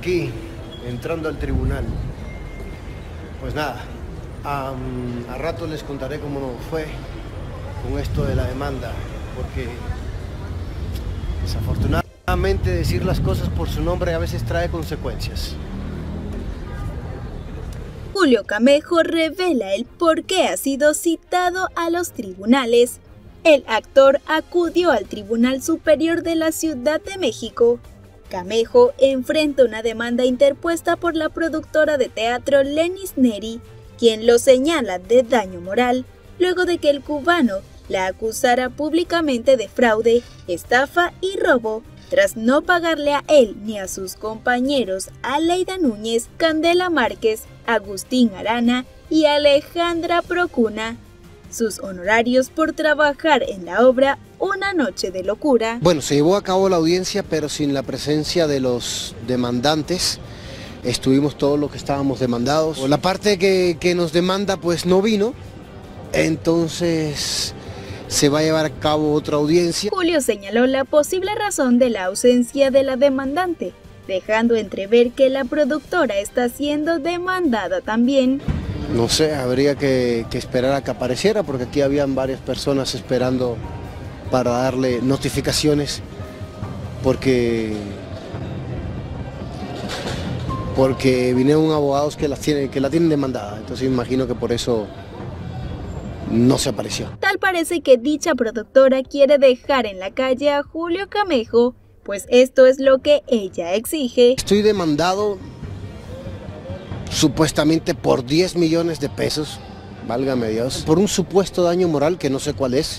aquí, entrando al tribunal. Pues nada, a rato les contaré cómo fue con esto de la demanda, porque desafortunadamente decir las cosas por su nombre a veces trae consecuencias. Julio Camejo revela el por qué ha sido citado a los tribunales. El actor acudió al Tribunal Superior de la Ciudad de México. Camejo enfrenta una demanda interpuesta por la productora de teatro Lenis Neri, quien lo señala de daño moral, luego de que el cubano la acusara públicamente de fraude, estafa y robo, tras no pagarle a él ni a sus compañeros Aleida Núñez, Candela Márquez, Agustín Arana y Alejandra Procuna sus honorarios por trabajar en la obra Una noche de locura. Bueno, se llevó a cabo la audiencia, pero sin la presencia de los demandantes. Estuvimos todos los que estábamos demandados. La parte que nos demanda pues no vino, entonces se va a llevar a cabo otra audiencia. Julio señaló la posible razón de la ausencia de la demandante, dejando entrever que la productora está siendo demandada también. No sé, habría que esperar a que apareciera, porque aquí habían varias personas esperando para darle notificaciones, porque vinieron abogados que la tienen demandada, entonces imagino que por eso no se apareció. Tal parece que dicha productora quiere dejar en la calle a Julio Camejo, pues esto es lo que ella exige. Estoy demandado supuestamente por 10 millones de pesos, válgame Dios, por un supuesto daño moral que no sé cuál es.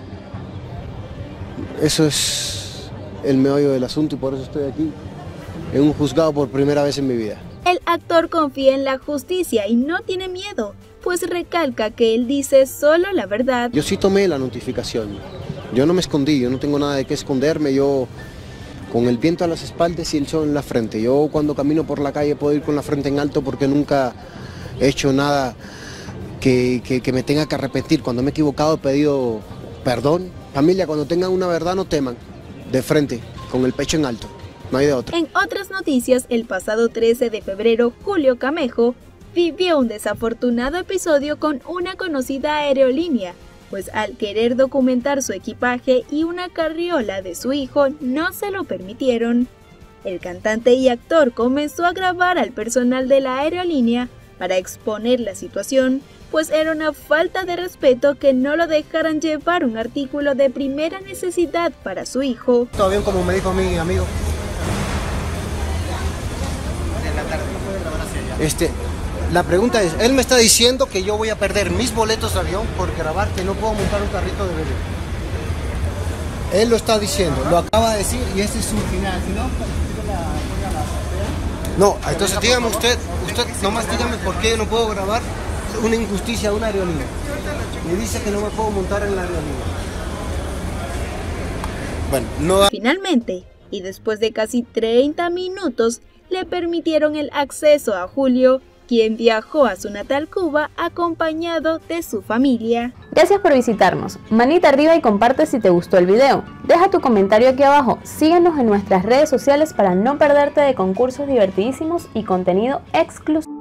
Eso es el meollo del asunto y por eso estoy aquí, en un juzgado por primera vez en mi vida. El actor confía en la justicia y no tiene miedo, pues recalca que él dice solo la verdad. Yo sí tomé la notificación, yo no me escondí, yo no tengo nada de qué esconderme, yo con el viento a las espaldas y el sol en la frente. Yo cuando camino por la calle puedo ir con la frente en alto porque nunca he hecho nada que me tenga que arrepentir. Cuando me he equivocado he pedido perdón. Familia, cuando tengan una verdad no teman, de frente, con el pecho en alto, no hay de otra. En otras noticias, el pasado 13 de febrero, Julio Camejo vivió un desafortunado episodio con una conocida aerolínea, pues al querer documentar su equipaje y una carriola de su hijo no se lo permitieron. El cantante y actor comenzó a grabar al personal de la aerolínea para exponer la situación, pues era una falta de respeto que no lo dejaran llevar un artículo de primera necesidad para su hijo. Todo bien, como me dijo mi amigo. La pregunta es, él me está diciendo que yo voy a perder mis boletos de avión por grabar, que no puedo montar un carrito de bebé. Él lo está diciendo, lo acaba de decir y este es su final. Si no, entonces dígame usted nomás dígame por qué no puedo grabar una injusticia de una aerolínea. Me dice que no me puedo montar en la aerolínea. Bueno, no. Finalmente, y después de casi 30 minutos, le permitieron el acceso a Julio, quien viajó a su natal Cuba acompañado de su familia. Gracias por visitarnos. Manita arriba y comparte si te gustó el video. Deja tu comentario aquí abajo. Síguenos en nuestras redes sociales para no perderte de concursos divertidísimos y contenido exclusivo.